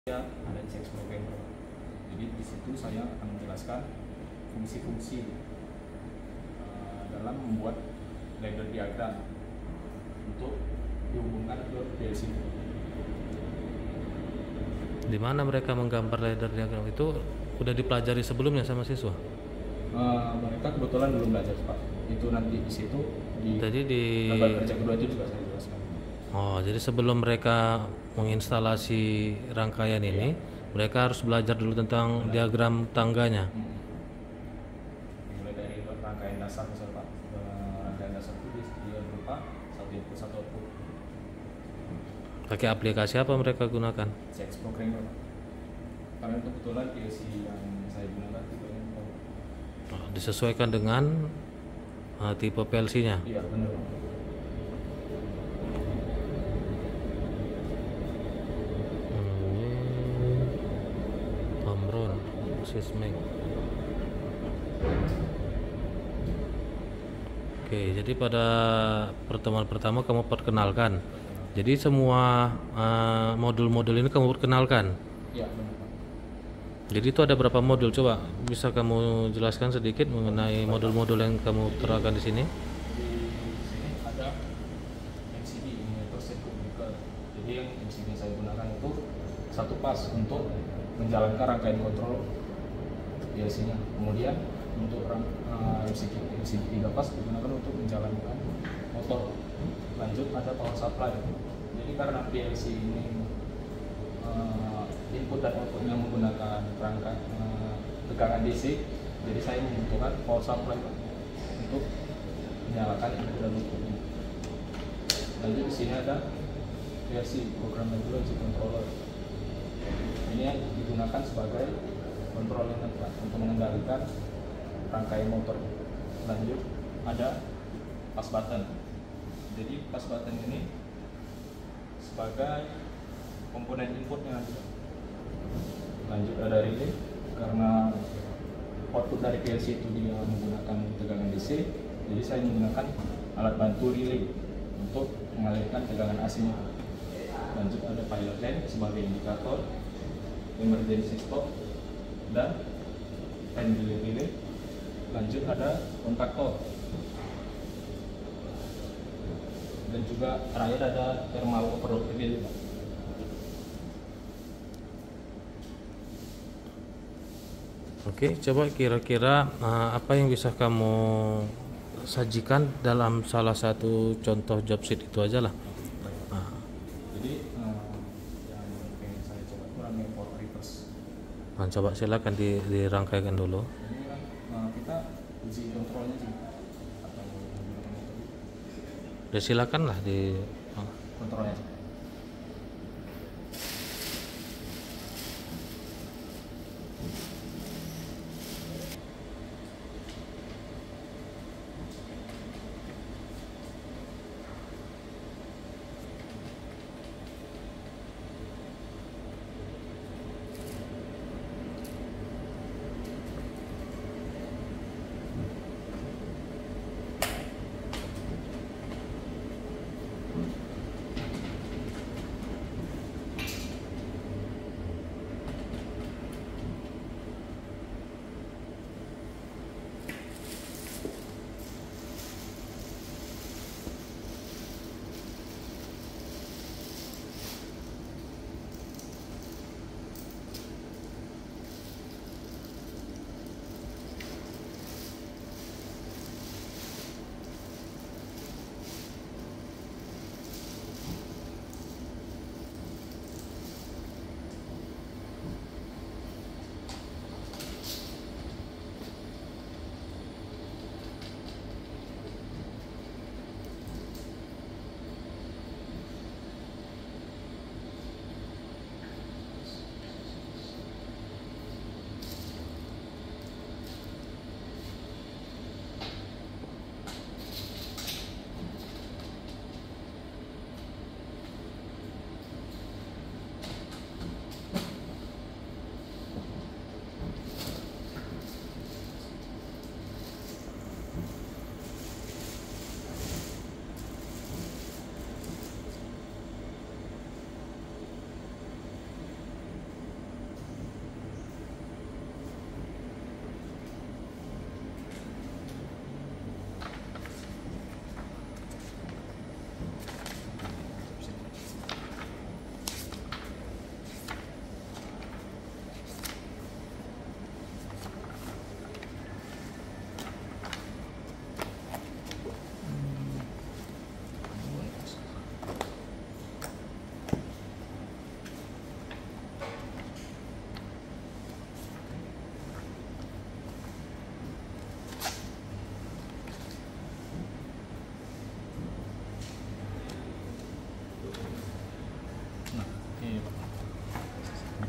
ada CX Programmer. Jadi di situ saya akan menjelaskan fungsi-fungsi dalam membuat ladder diagram untuk dihubungkan ke PLC. Di mana mereka menggambar ladder diagram itu udah dipelajari sebelumnya sama siswa? Mereka kebetulan belum belajar, Pak. Itu nanti di situ Jadi di lembar kerja kedua itu juga saya jelaskan. Oh, jadi sebelum mereka menginstalasi rangkaian ini, mereka harus belajar dulu tentang diagram tangganya. Mulai dari rangkaian dasar misalnya, Pak. Rangkaian dasar itu dia berupa satu input satu output. Pakai aplikasi apa mereka gunakan? CX Programmer, Pak. Karena kebetulan PLC yang saya gunakan itu yang Disesuaikan dengan tipe PLC-nya. iya benar. Omron, Sysmex. Oke, jadi pada pertemuan pertama kamu perkenalkan. Jadi semua modul-modul ini kamu perkenalkan. Iya benar, Pak. Jadi itu ada berapa modul? Coba bisa kamu jelaskan sedikit mengenai modul-modul yang kamu terapkan di sini? Di sini ada MCB, Monitor Circuit Breaker. Jadi yang MCB saya gunakan itu satu pas untuk menjalankan rangkaian kontrol PLC-nya. Kemudian untuk MCB 3 pas digunakan untuk menjalankan motor. Lanjut ada power supply. Jadi karena PLC ini input dan outputnya menggunakan perangkat tegangan DC, jadi saya membutuhkan power supply untuk menyalakan input dan outputnya. Lanjut di sini ada PLC, Program Language Controller. Ini yang digunakan sebagai controller untuk mengendalikan rangkaian motor. Lanjut ada pass button. Jadi pass button ini sebagai komponen inputnya nanti. Lanjut ada relay, karena output dari PLC itu dia menggunakan tegangan DC, jadi saya menggunakan alat bantu relay untuk mengalirkan tegangan AC-nya. Lanjut ada pilot lamp sebagai indikator, emergency stop, dan time relay. Lanjut ada kontaktor, dan juga terakhir ada thermal overload relay. Oke, coba kira-kira apa yang bisa kamu sajikan dalam salah satu contoh job sheet itu aja lah. Jadi yang pengen saya coba itu rangkaian power reverse. Nah, coba silakan dirangkaikan dulu. Ini kan kita uji kontrolnya sih, atau menggunakan metode Ya silakan lah kontrolnya sih.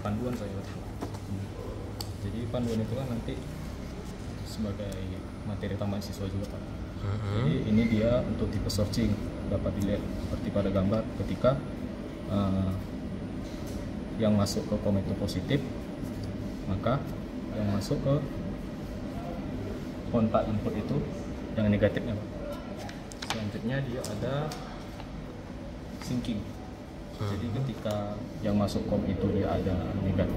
panduan saya. Jadi panduan itu kan nanti sebagai materi tambahan siswa juga Pak. Jadi ini dia untuk tipe searching, dapat dilihat seperti pada gambar ketika yang masuk ke kom itu positif, maka yang masuk ke kontak input itu yang negatifnya Pak. Selanjutnya dia ada syncing. Jadi ketika yang masuk kom itu dia ada negatif,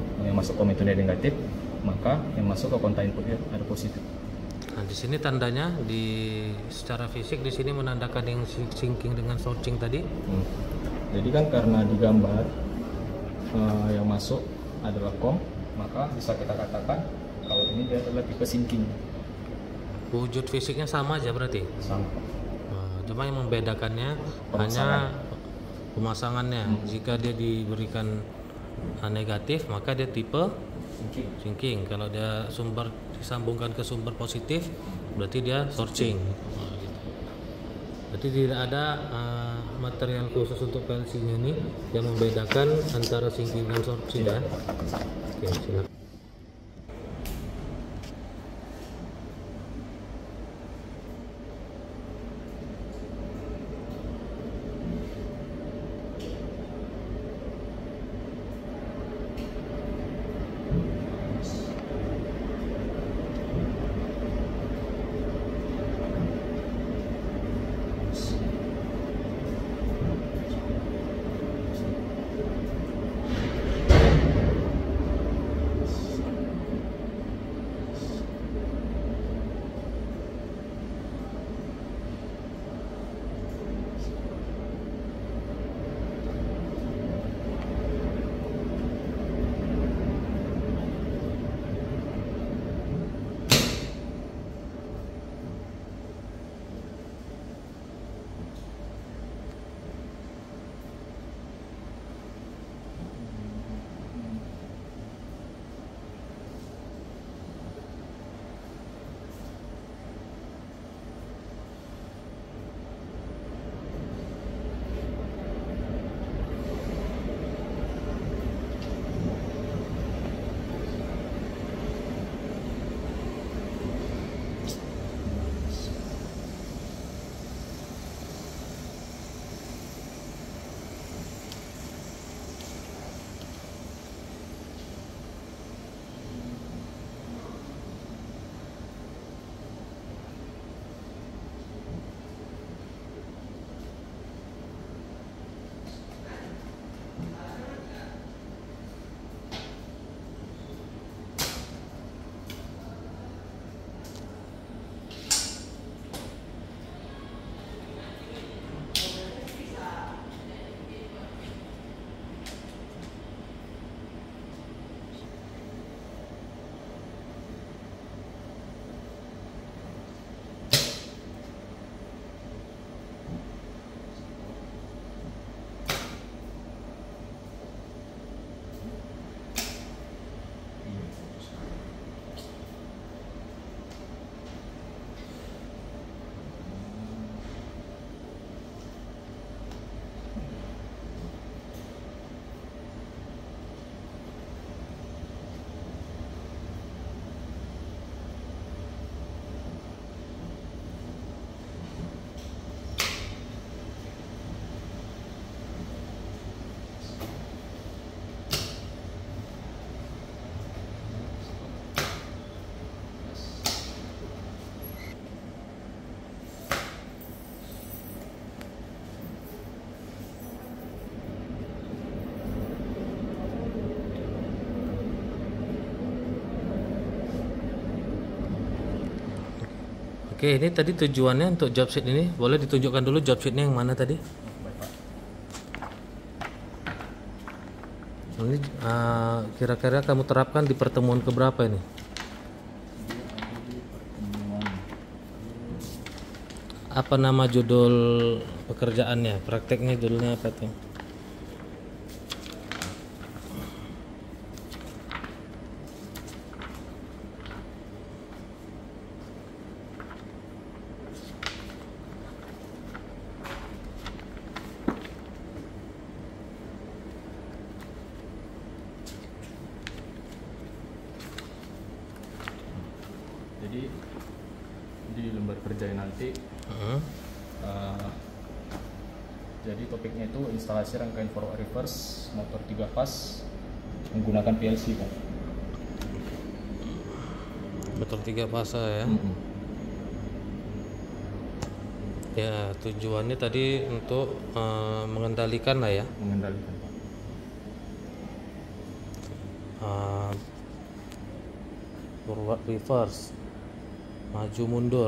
maka yang masuk ke kontak input dia ada positif. Nah, di sini tandanya secara fisik di sini menandakan yang syncing dengan searching tadi. Jadi kan karena di gambar yang masuk adalah kom, maka bisa kita katakan kalau ini dia adalah tipe syncing. Wujud fisiknya sama aja berarti? Sama. Cuma yang membedakannya hanya pemasangannya. Jika dia diberikan negatif, maka dia tipe syncing. Kalau dia sumber disambungkan ke sumber positif, berarti dia searching. Berarti tidak ada material khusus untuk PLC-nya ini yang membedakan antara syncing dan searching ya. Oke, silakan. Oke, ini tadi tujuannya untuk job sheet ini. Boleh ditunjukkan dulu job sheetnya yang mana tadi? Ini kira-kira kamu terapkan di pertemuan keberapa ini? Apa nama judul pekerjaannya? Prakteknya judulnya apa tuh? Jadi di lembar kerja nanti jadi topiknya itu instalasi rangkaian forward reverse motor 3 fas menggunakan PLC Pak. Motor 3 fasa ya. Ya, tujuannya tadi untuk mengendalikan lah ya. Mengendalikan Pak. Forward reverse, maju mundur.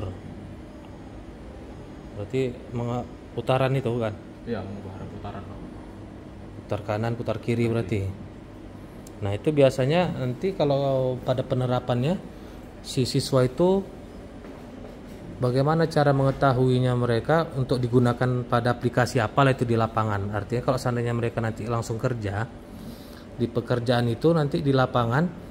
Berarti putaran itu kan? Iya, mengubah arah putaran Pak. Putar kanan, putar kiri berarti. Nah, itu biasanya nanti kalau pada penerapannya si siswa itu bagaimana cara mengetahuinya mereka untuk digunakan pada aplikasi apalah itu di lapangan. Artinya kalau seandainya mereka nanti langsung kerja di pekerjaan itu nanti di lapangan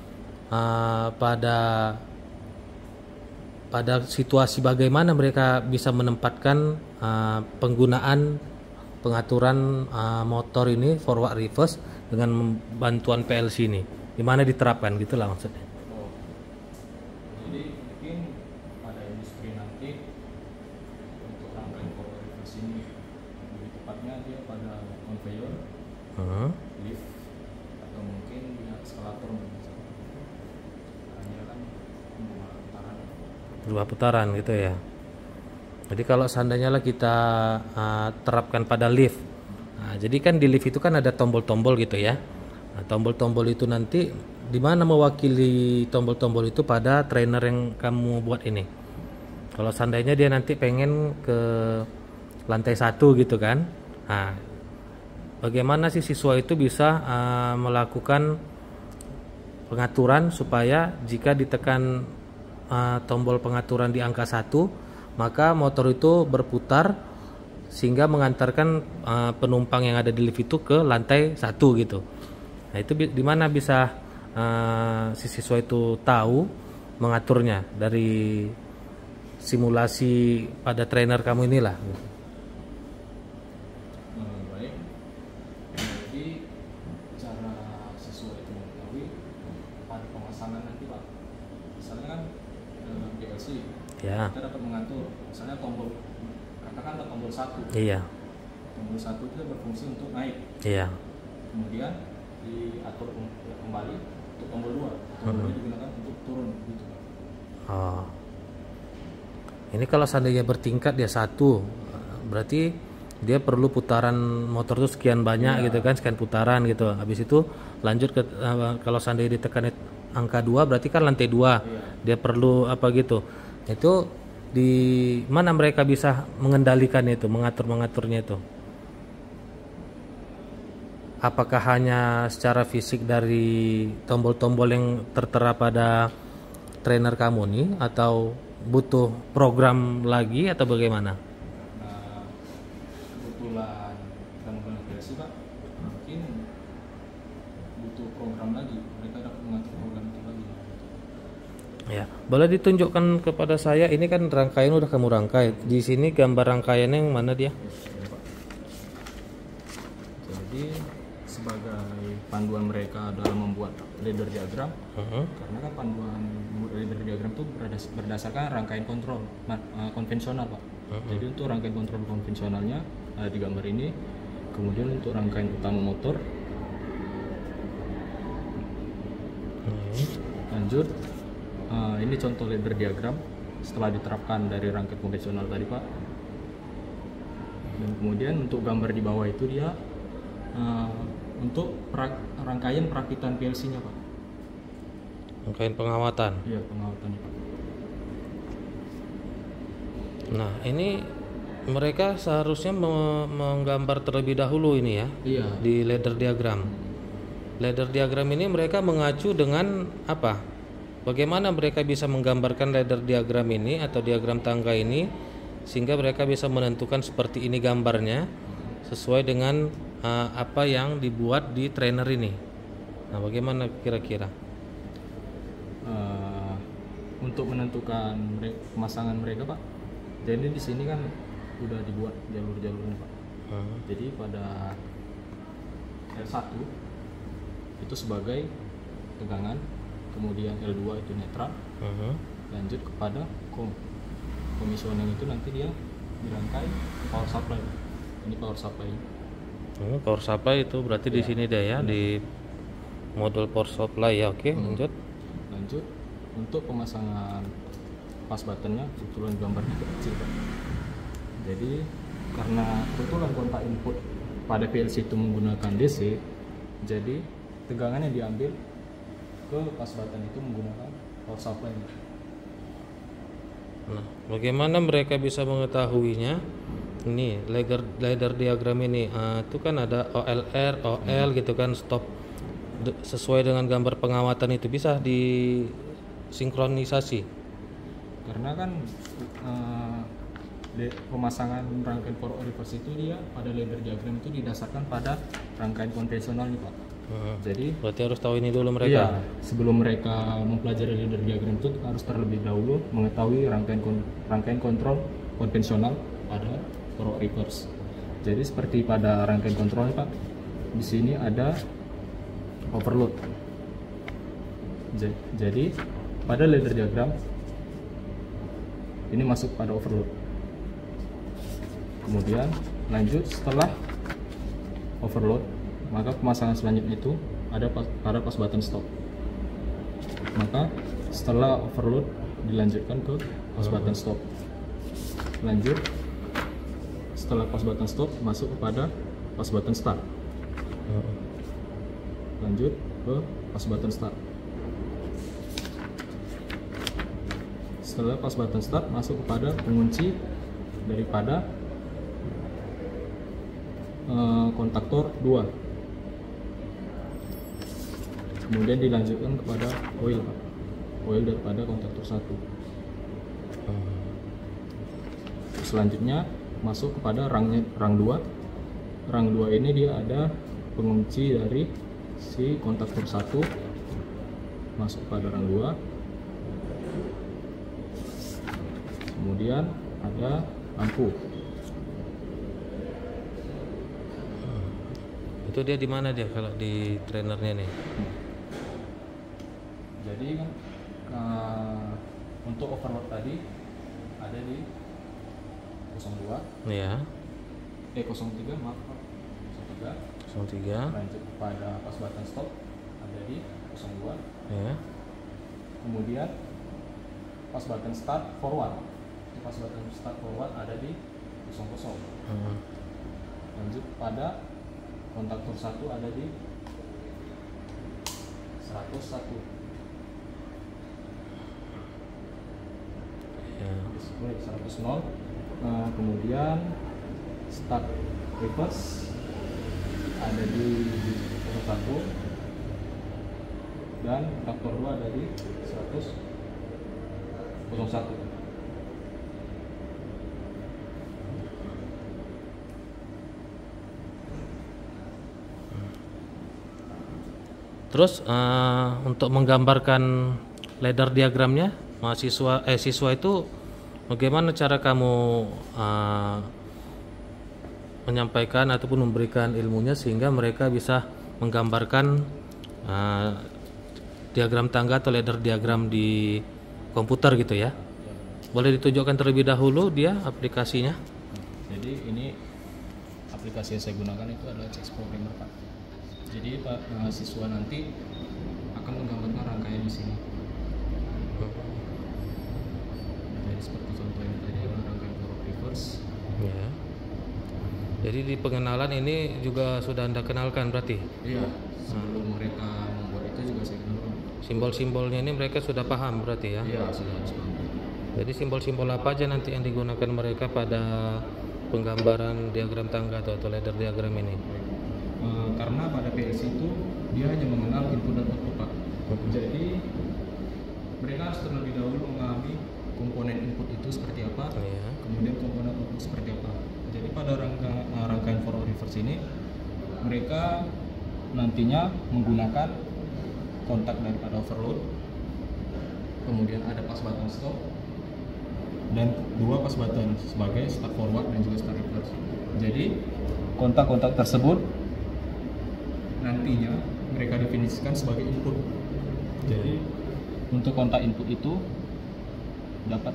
pada situasi bagaimana mereka bisa menempatkan penggunaan pengaturan motor ini forward reverse dengan bantuan PLC ini, di mana diterapkan gitulah maksudnya. Oh. Jadi mungkin pada industri nanti untuk rangkaian forward reverse ini lebih tepatnya dia pada conveyor, lift, atau mungkin dia eskalator misalnya. Karena kan putaran. 2 putaran gitu ya. Jadi kalau seandainya lah kita terapkan pada lift, nah, jadi kan di lift itu kan ada tombol-tombol gitu ya. Nah, tombol-tombol itu nanti di mana mewakili tombol-tombol itu pada trainer yang kamu buat ini. Kalau seandainya dia nanti pengen ke lantai 1 gitu kan, nah, bagaimana sih siswa itu bisa melakukan pengaturan supaya jika ditekan tombol pengaturan di angka 1 maka motor itu berputar sehingga mengantarkan penumpang yang ada di lift itu ke lantai 1 gitu. Nah, itu di mana bisa si siswa itu tahu mengaturnya dari simulasi pada trainer kamu inilah. Baik. Jadi cara siswa itu mengetahui pada pemasangan nanti Pak. Misalnya kan PLC. Ya. Kita dapat mengatur, misalnya tombol, katakan ada tombol 1. Iya. Tombol 1 itu berfungsi untuk naik. Iya. Kemudian diatur kembali untuk tombol 2. Tombol 2 digunakan untuk turun gitu. Oh. Ini kalau seandainya bertingkat dia 1, berarti dia perlu putaran motor itu sekian banyak gitu kan, sekian putaran gitu. Habis itu lanjut ke kalau seandainya ditekan angka 2 berarti kan lantai 2. Dia perlu apa gitu. Itu di mana mereka bisa mengendalikan itu, mengaturnya itu? Apakah hanya secara fisik dari tombol-tombol yang tertera pada trainer kamu nih, atau butuh program lagi atau bagaimana? Nah, kebetulan kita menggunakan PLC Pak, mungkin butuh program lagi. Mereka dapat mengatur program itu lagi. Ya, boleh ditunjukkan kepada saya. Ini kan rangkaian udah kamu rangkai. Di sini gambar rangkaiannya yang mana dia? Jadi sebagai panduan mereka dalam membuat ladder diagram, karena kan panduan ladder diagram itu berdasarkan rangkaian kontrol konvensional Pak. Jadi untuk rangkaian kontrol konvensionalnya ada di gambar ini. Kemudian untuk rangkaian utama motor, lanjut. Ini contoh ladder diagram setelah diterapkan dari rangkaian konvensional tadi Pak. Dan kemudian untuk gambar di bawah itu dia untuk rangkaian perakitan PLC-nya Pak. Rangkaian pengawatan. Iya, pengawatan Pak. Nah, ini mereka seharusnya menggambar terlebih dahulu ini ya. Iya. Di ladder diagram. Ladder diagram ini mereka mengacu dengan apa? Bagaimana mereka bisa menggambarkan ladder diagram ini atau diagram tangga ini sehingga mereka bisa menentukan seperti ini gambarnya sesuai dengan apa yang dibuat di trainer ini. Nah, bagaimana kira-kira? Untuk menentukan pemasangan mereka Pak. Jadi di sini kan udah dibuat jalur-jalurnya Pak. Jadi pada L1 itu sebagai tegangan, kemudian L2 itu netral, lanjut kepada commissioning itu nanti dia dirangkai power supply. Ini power supply. Power supply itu berarti di sini deh ya, di modul power supply ya. Oke, lanjut. Lanjut untuk pemasangan pas buttonnya, kebetulan gambarnya kecil Pak. Jadi karena kebetulan kontak input pada PLC itu menggunakan DC, jadi tegangannya diambil ke pas button itu menggunakan power supply. Nah, bagaimana mereka bisa mengetahuinya? Ini ladder diagram ini, itu kan ada OLR, OL gitu kan, stop sesuai dengan gambar pengawatan itu bisa disinkronisasi. Karena kan pemasangan rangkaian forward reverse itu dia pada ladder diagram itu didasarkan pada rangkaian konvensional nih Pak. Jadi berarti harus tahu ini dulu mereka. Iya, sebelum mereka mempelajari ladder diagram itu harus terlebih dahulu mengetahui rangkaian kontrol konvensional pada forward reverse. Jadi seperti pada rangkaian kontrol Pak, di sini ada overload. Jadi pada ladder diagram ini masuk pada overload. Kemudian lanjut setelah overload, maka pemasangan selanjutnya itu ada pada pas button stop. Maka setelah overload dilanjutkan ke pas button stop. Lanjut setelah pas button stop masuk kepada pas button start. Lanjut ke pas button start. Setelah pas button start masuk kepada pengunci daripada kontaktor 2. Kemudian dilanjutkan kepada coil daripada kontaktor 1. Selanjutnya masuk kepada rang 2. Rang 2 ini dia ada pengunci dari si kontaktor 1 masuk pada rang 2. Kemudian ada lampu. Itu dia di mana dia kalau di trainernya nih? Jadi kan untuk overload tadi ada di 02. Iya. 03 maaf Pak. 03. Lanjut pada pas button stop ada di 02. Ya. Kemudian pas button start forward. Pas button start forward ada di 00. Lanjut pada kontaktor 1 ada di 101. Ya. 100. Kemudian start reverse ada di 01 dan kontaktor 2 ada di 101. Terus untuk menggambarkan ladder diagramnya, siswa itu bagaimana cara kamu menyampaikan ataupun memberikan ilmunya sehingga mereka bisa menggambarkan diagram tangga atau ladder diagram di komputer gitu ya? Boleh ditunjukkan terlebih dahulu dia aplikasinya? Jadi ini aplikasi yang saya gunakan itu adalah CX Programmer Pak. Jadi Pak siswa nanti akan menggambarkan rangkaian di sini. Jadi seperti contohnya tadi rangkaian forward reverse. Ya. Jadi di pengenalan ini juga sudah Anda kenalkan berarti? Iya. Sebelum mereka membuat itu juga saya kenalkan. Simbol-simbolnya ini mereka sudah paham berarti ya? Iya sudah. Jadi simbol-simbol apa aja nanti yang digunakan mereka pada penggambaran diagram tangga atau ladder diagram ini? Karena pada PLC itu dia hanya mengenal input dan output Pak. Jadi mereka harus terlebih dahulu memahami komponen input itu seperti apa, kemudian komponen output seperti apa. Jadi pada rangkaian forward reverse ini mereka nantinya menggunakan kontak daripada overload, kemudian ada pas button stop dan 2 pas button sebagai start forward dan juga start reverse. Jadi kontak-kontak tersebut nantinya mereka definisikan sebagai input. Jadi untuk kontak input itu dapat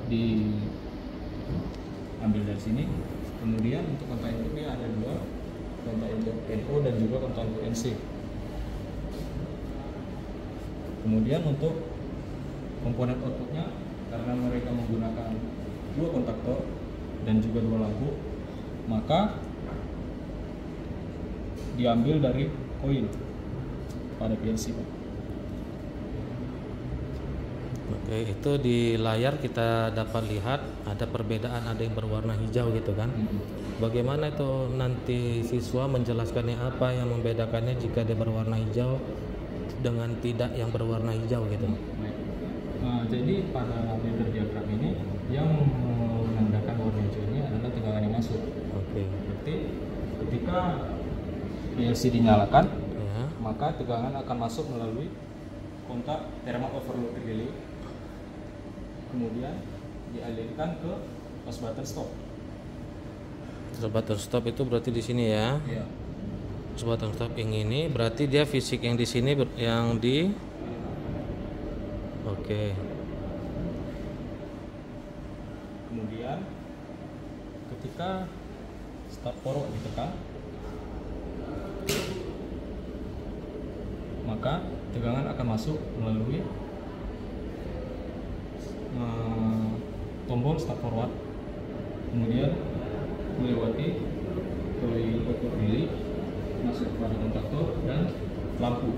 diambil dari sini. Kemudian untuk kontak inputnya ada dua, kontak input NO dan juga kontak input NC. Kemudian untuk komponen outputnya, karena mereka menggunakan dua kontaktor dan juga dua lampu, maka diambil dari koin pada PLC, Pak. Oke, itu di layar kita dapat lihat ada perbedaan, ada yang berwarna hijau gitu kan. Bagaimana itu nanti siswa menjelaskannya, apa yang membedakannya jika dia berwarna hijau dengan tidak yang berwarna hijau gitu? Jadi pada ladder diagram ini yang menandakan warna hijau ini adalah tegangan yang masuk. Oke. Berarti ketika PLC dinyalakan, Ya. maka tegangan akan masuk melalui kontak thermal overload relay, kemudian dialirkan ke push button stop. Button stop itu berarti di sini ya. Iya. Button stop yang ini berarti dia fisik yang di sini yang di. Oke. Kemudian ketika start forward ditekan, maka tegangan akan masuk melalui tombol start forward, kemudian melewati coil output relay, masuk pada kontaktor dan lampu.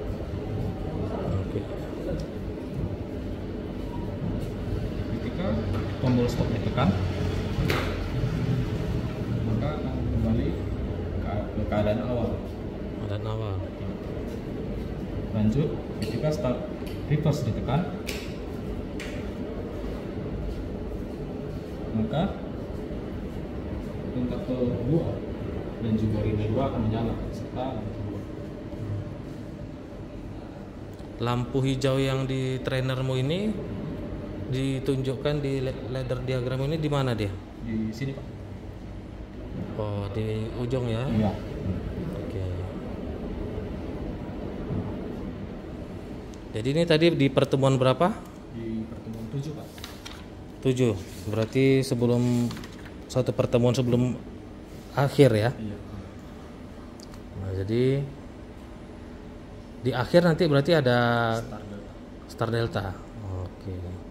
Oke. Ketika tombol stop ditekan, maka akan kembali ke keadaan awal. Dan awal. Lanjut, ketika start reverse ditekan, maka kontaktor 2 dan juga relay 2 akan menyala serta lampu 2. Lampu hijau yang di trainermu ini ditunjukkan di ladder diagram ini di mana dia? Di sini, Pak. Oh, di ujung ya. Iya. Oke. Jadi ini tadi di pertemuan berapa? Di pertemuan 7, Pak. 7. Berarti sebelum satu pertemuan sebelum akhir ya. Iya. Nah, jadi di akhir nanti berarti ada Star Delta. Oke.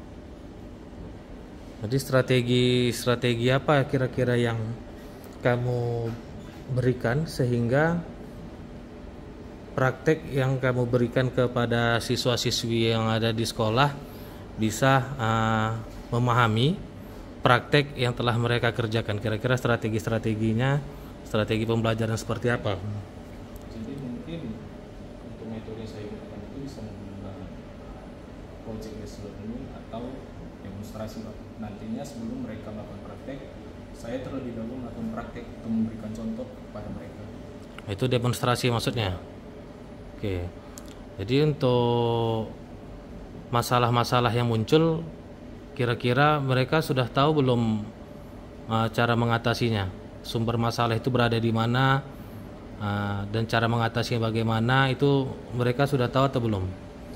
Jadi strategi apa kira-kira yang kamu berikan sehingga praktek yang kamu berikan kepada siswa-siswi yang ada di sekolah bisa memahami praktek yang telah mereka kerjakan? Kira-kira strategi-strateginya, strategi pembelajaran seperti apa? Jadi mungkin untuk metode yang saya gunakan itu bisa menggunakan project based learning atau demonstrasi, Pak. Nantinya sebelum mereka melakukan praktek, saya terlebih dahulu melakukan praktek untuk memberikan contoh kepada mereka. Itu demonstrasi maksudnya? Oke. Jadi untuk masalah-masalah yang muncul, kira-kira mereka sudah tahu belum cara mengatasinya? Sumber masalah itu berada di mana dan cara mengatasinya bagaimana, itu mereka sudah tahu atau belum?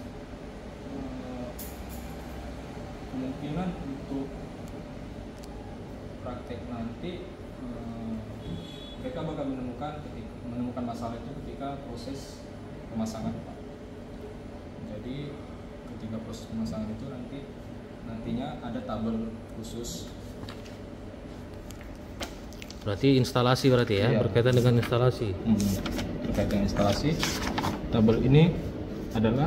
Kemungkinan untuk praktek nanti mereka bakal menemukan masalah itu ketika proses pemasangan, Pak. Jadi ketika proses pemasangan itu nantinya ada tabel khusus. Berarti instalasi berarti ya, Iya. berkaitan dengan instalasi. Terkait dengan instalasi, tabel ini adalah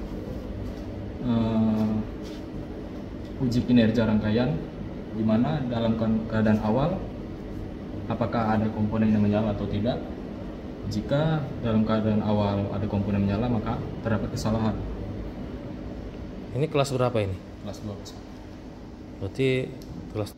uji kinerja rangkaian, di mana dalam keadaan awal apakah ada komponen yang menyala atau tidak. Jika dalam keadaan awal ada komponen menyala, maka terdapat kesalahan. Ini kelas berapa ini? Kelas 2. Berarti kelas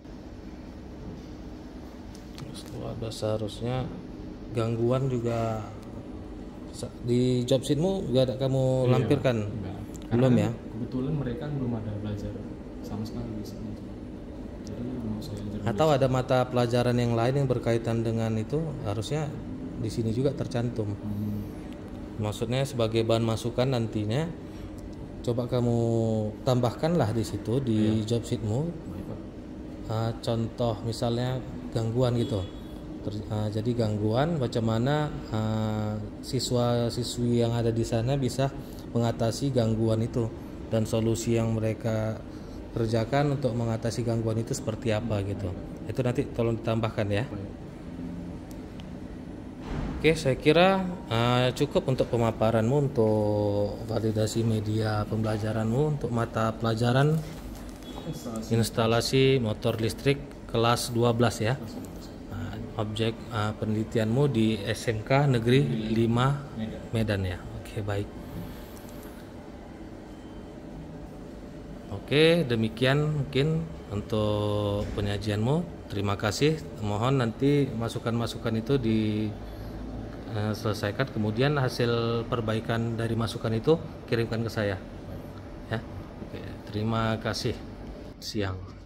12 seharusnya gangguan juga di job sheetmu juga ada kamu lampirkan? Belum ya? Kebetulan mereka belum ada belajar sama sekali di sini. Jadi mau saya ajar. Atau ada mata pelajaran yang lain yang berkaitan dengan itu, harusnya di sini juga tercantum. Maksudnya sebagai bahan masukan nantinya coba kamu tambahkanlah di situ di job sheetmu Baik, Pak. contoh misalnya gangguan gitu. Jadi gangguan bagaimana siswa-siswi yang ada di sana bisa mengatasi gangguan itu, dan solusi yang mereka kerjakan untuk mengatasi gangguan itu seperti apa gitu. Itu nanti tolong ditambahkan ya. Baik. Oke, saya kira cukup untuk pemaparanmu untuk validasi media pembelajaranmu untuk mata pelajaran instalasi motor listrik kelas 12 ya. Objek penelitianmu di SMK Negeri 5 Medan ya. Oke, baik. Oke, demikian mungkin untuk penyajianmu. Terima kasih. Mohon nanti masukan-masukan itu diselesaikan. Kemudian hasil perbaikan dari masukan itu kirimkan ke saya. Ya. Oke, terima kasih. Siang.